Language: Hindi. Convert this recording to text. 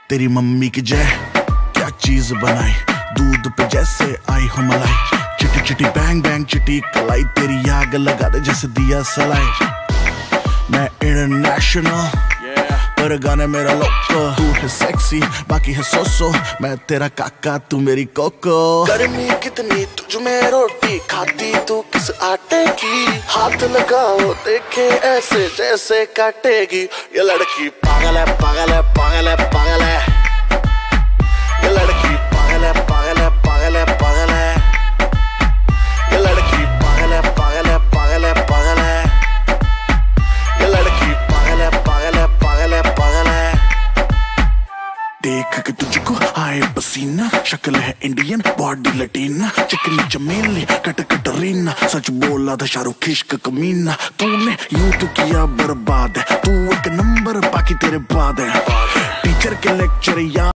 तेरी मम्मी की जय, क्या चीज बनाई, दूध पे जैसे आई हो मलाई। चिटी चिटी बैंग बैंग चिटी कलाई, तेरी आग लगा दे जैसे दिया सलाई। मैं इंटरनेशनल पर गाने मेरा लोको, तू है सेक्सी बाकी है सोसो, मैं तेरा काका तू मेरी कोको। गर्मी कितनी तुझ में रोटी खाती तू किस आटे की, हाथ लगाओ देखे ऐसे जैसे काटेगी। ये लड़की पागल है पागल है पागल है पागल है, ये लड़की पागल है पागल है पागल है पागल है, ये लड़की पागल है पागल है पागल है पागल है, ये लड़की पागल है पागल है पागल है पागल है। देख के तुझको आए पसीना, शक्ल है इंडियन बॉडी लटीना, चिकनी चमेली कट कटरीना, सच बोला था शाहरुख इश्क कमीना। तूने यूं तो किया बर्बाद है, तू एक नंबर बाकी तेरे बाद है। टीचर के लेक्चर या